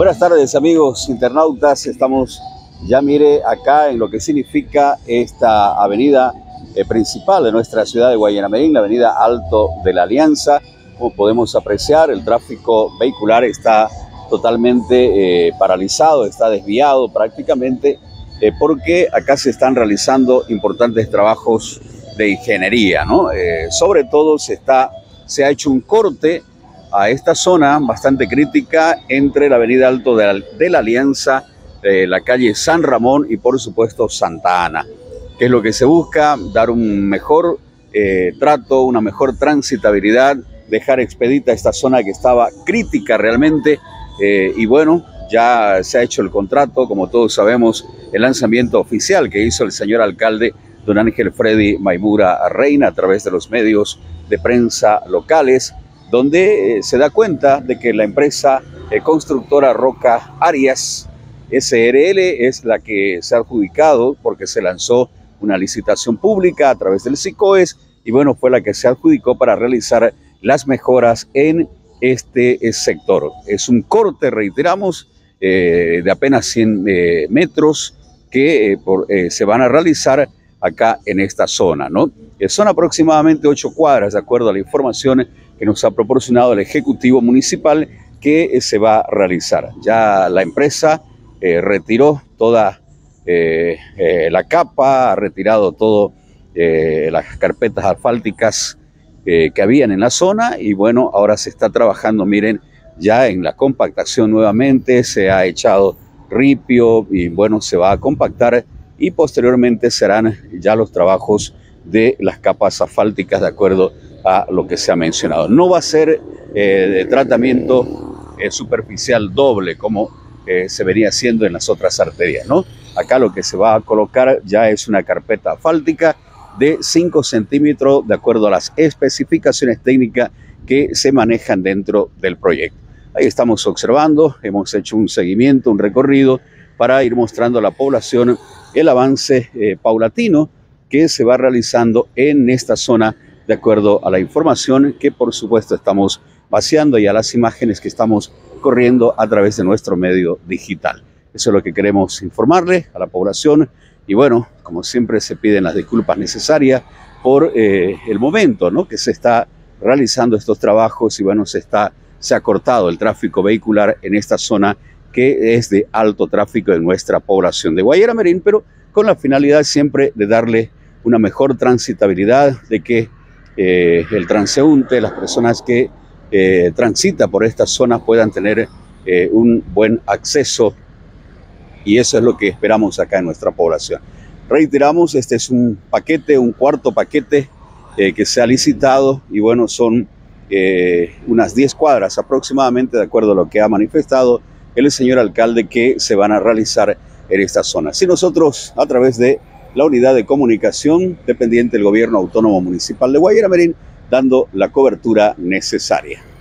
Buenas tardes, amigos internautas. Estamos ya, mire, acá en lo que significa esta avenida principal de nuestra ciudad de Guayana-Medellín, la avenida Alto de la Alianza. Como podemos apreciar, el tráfico vehicular está totalmente paralizado, está desviado prácticamente, porque acá se están realizando importantes trabajos de ingeniería, ¿no? Sobre todo se ha hecho un corte a esta zona bastante crítica entre la avenida Alto de la Alianza, la calle San Ramón y por supuesto Santa Ana. ¿Qué es lo que se busca? Dar un mejor trato, una mejor transitabilidad, dejar expedita esta zona que estaba crítica realmente, y bueno, ya se ha hecho el contrato, como todos sabemos, el lanzamiento oficial que hizo el señor alcalde don Ángel Freddy Maimura Reina a través de los medios de prensa locales, donde se da cuenta de que la empresa constructora Roca Arias SRL es la que se ha adjudicado, porque se lanzó una licitación pública a través del SICOES y bueno, fue la que se adjudicó para realizar las mejoras en este sector. Es un corte, reiteramos, de apenas 100 metros que se van a realizar acá en esta zona, ¿no? Son aproximadamente 8 cuadras, de acuerdo a la información que nos ha proporcionado el Ejecutivo Municipal, que se va a realizar. Ya la empresa retiró toda la capa, ha retirado todo las carpetas asfálticas que habían en la zona y bueno, ahora se está trabajando, miren, ya en la compactación nuevamente, se ha echado ripio y bueno, se va a compactar y posteriormente serán ya los trabajos de las capas asfálticas de acuerdo a lo que se ha mencionado. No va a ser de tratamiento superficial doble como se venía haciendo en las otras arterias, ¿no? Acá lo que se va a colocar ya es una carpeta asfáltica de 5 centímetros de acuerdo a las especificaciones técnicas que se manejan dentro del proyecto. Ahí estamos observando, hemos hecho un seguimiento, un recorrido para ir mostrando a la población el avance paulatino que se va realizando en esta zona de acuerdo a la información que por supuesto estamos vaciando y a las imágenes que estamos corriendo a través de nuestro medio digital. Eso es lo que queremos informarle a la población y bueno, como siempre se piden las disculpas necesarias por el momento, ¿no?, que se está realizando estos trabajos y bueno, se ha cortado el tráfico vehicular en esta zona que es de alto tráfico en nuestra población de Guayana-Medellín, pero con la finalidad siempre de darle una mejor transitabilidad, de que el transeúnte, las personas que transitan por estas zonas puedan tener un buen acceso y eso es lo que esperamos acá en nuestra población. Reiteramos, este es un paquete, un cuarto paquete que se ha licitado y bueno, son unas 10 cuadras aproximadamente, de acuerdo a lo que ha manifestado el señor alcalde, que se van a realizar en esta zona. Así nosotros, a través de la unidad de comunicación dependiente del Gobierno Autónomo Municipal de Guayana-Medellín, dando la cobertura necesaria.